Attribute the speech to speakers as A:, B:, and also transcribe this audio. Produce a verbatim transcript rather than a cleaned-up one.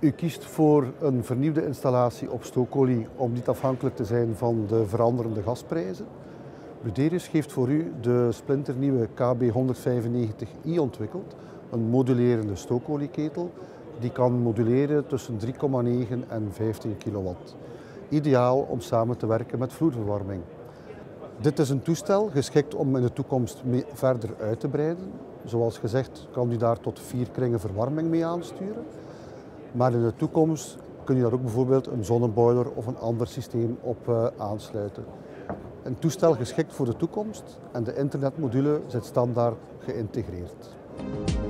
A: U kiest voor een vernieuwde installatie op stookolie om niet afhankelijk te zijn van de veranderende gasprijzen. Buderus heeft voor u de splinternieuwe K B honderdvijfennegentig i ontwikkeld, een modulerende stookolieketel die kan moduleren tussen drie komma negen en vijftien kilowatt. Ideaal om samen te werken met vloerverwarming. Dit is een toestel geschikt om in de toekomst mee verder uit te breiden. Zoals gezegd kan u daar tot vier kringen verwarming mee aansturen. Maar in de toekomst kun je daar ook bijvoorbeeld een zonneboiler of een ander systeem op uh, aansluiten. Een toestel geschikt voor de toekomst en de internetmodule zit standaard geïntegreerd.